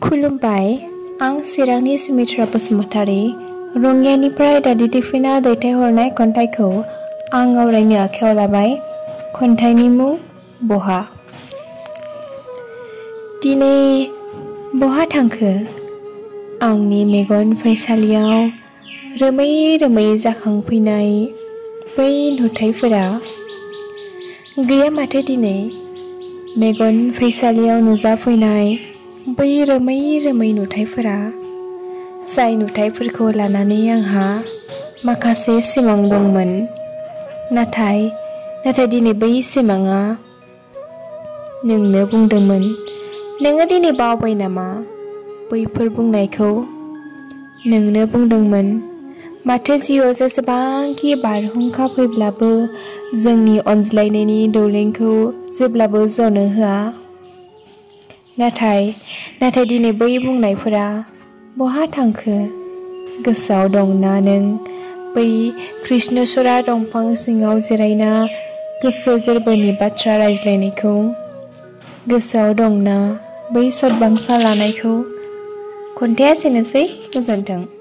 खुलुमबाय, आं चिरांनि सुमित्रा बसुमतारी। रंगियानिफ्राय दादि टिफिना दैथायहरनाय खन्थाइखौ आं आवरायनो आखायाव लाबाय। खन्थाइनि मुं बहा। दिनै बहा थांखो आंनि मेगन फैसालियाव रोमै रोमै जाखांफैनाय बै नुथायफोरा? गैया माथो दिनै मेगन फैसालियाव नुजाफैनाय बै रोमै रोमै नुथायफोरा, जाय नुथायफोरखौ लानानै आंहा माखासे सिमां दंमोन। नाथाय दिनै बै सिमाङा नोंनो बुंदोंमोन। नोङो दिनै बावबाय नामा बैफोर बुंनायखौ? नोंनो बुंदोंमोन माथो जिउआव जेसेबांखि बारहुंखा फैब्लाबो जोंनि अनज्लायनायनि दौलेंखौ जेब्लाबो जनो होआ। नाथाय दिनै बै बुंनायफोरा बहा थांखो? गोसोआव दंना नों बै कृष्णचूड़ा दंफां सिङाव जिरायना गोसो गोरबोनि बाथ्रा रायज्लायनायखौ? गोसोआव दंना बै सतबांसा लानायखौ? खन्थाइया एसेनोसै, गोजोन्थों।